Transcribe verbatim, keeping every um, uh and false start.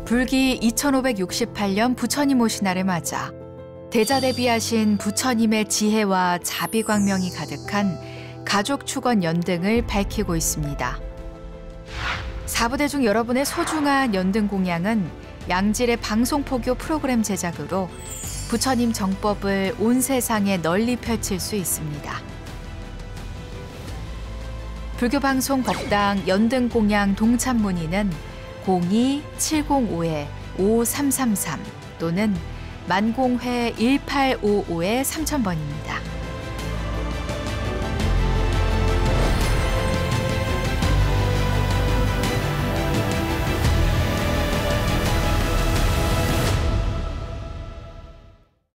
불기 이천오백육십팔 년 부처님 오신 날을 맞아 대자대비하신 부처님의 지혜와 자비광명이 가득한 가족축원 연등을 밝히고 있습니다. 사부대 중 여러분의 소중한 연등 공양은 양질의 방송포교 프로그램 제작으로 부처님 정법을 온 세상에 널리 펼칠 수 있습니다. 불교방송 법당 연등 공양 동참 문의는 공이 칠공오 오삼삼삼 또는 만공회 일팔오오 삼천 번입니다.